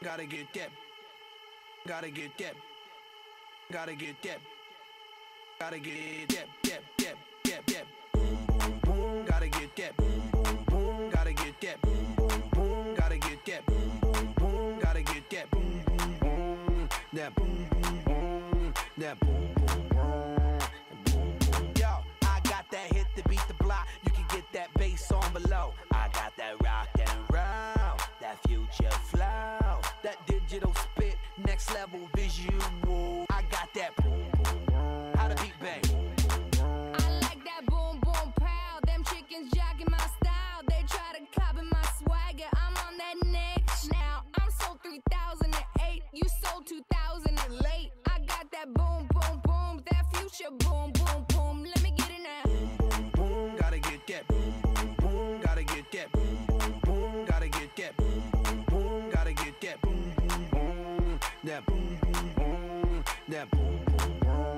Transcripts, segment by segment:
Gotta get that. Gotta get that. Gotta get that. Gotta get that. Boom, boom, boom. Gotta get that. Boom, boom, boom. Gotta get that. Boom, boom, boom. Gotta get that. Boom, boom, boom. Gotta get that. Boom, boom, boom. That boom, boom, boom. That boom, boom, boom. Yo, I got that hit to beat the block. You can get that bass on below. I got that rock and roll, that future flow, that digital spit, next level visual. I got that boom, boom, boom. How the beat bang? I like that boom, boom, pow. Them chickens jacking my style. They try to copy my swagger. I'm on that next now. I'm sold 3008. You sold 2000 and late. I got that boom, boom, boom. That future boom, boom, boom. Let me get it now. Boom, boom, boom. Gotta get that. Boom, boom, boom. Gotta get that. Boom, boom, boom. Gotta get that. Boom, boom, boom. Gotta get that. Boom, boom, boom. That boom, boom, boom. That boom, boom,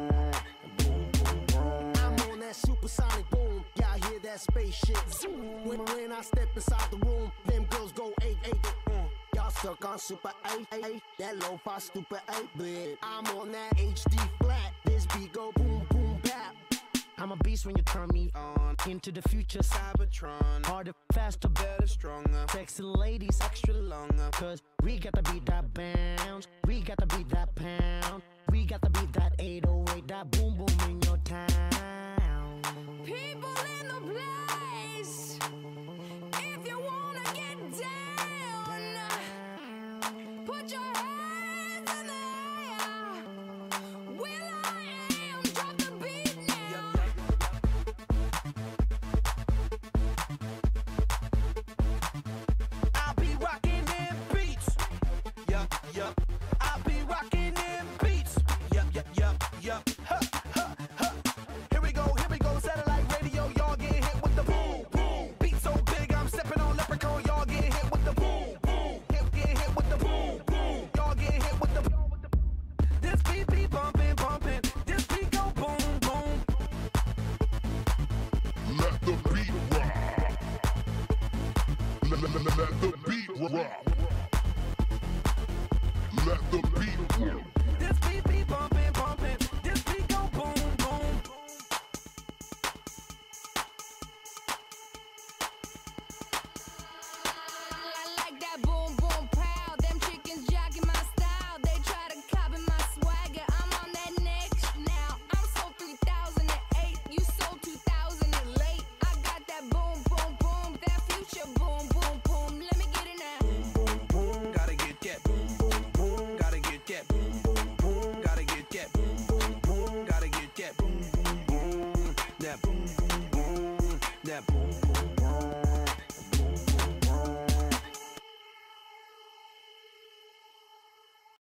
boom. I'm on that supersonic boom. Y'all hear that spaceship zoom. When I step inside the room, them girls go 8-8. Y'all stuck on super 8-8. That lo-fi stupid 8-bit. I'm on that HD flat. This beat go boom, boom, bap. I'm a beast when you turn me on. Into the future, Cybertron. Harder, faster, better, stronger. Sexy ladies, extra longer. Cause we got to beat that bounce. We got to beat that pound. We got to beat that 808. That boom, boom in your town. People in the place. If you wanna get down, put your hands in the air. Will.I.am, drop the beat now. I'll be rocking them beats. Yup, yup. I'll be rocking them beats. Yup, yup, yup, yup. Ha, ha, ha. Here we go, satellite radio. Y'all get hit with the boom, boom. Beat so big, I'm stepping on leprechaun. Y'all get hit with the boom, boom. Get hit with the boom, boom. Y'all get hit with the boom. This beat be bumping, bumping. This beat go boom, boom. Let the beat rock. Let the beat rock. Let the beat rock. This beat be bumping.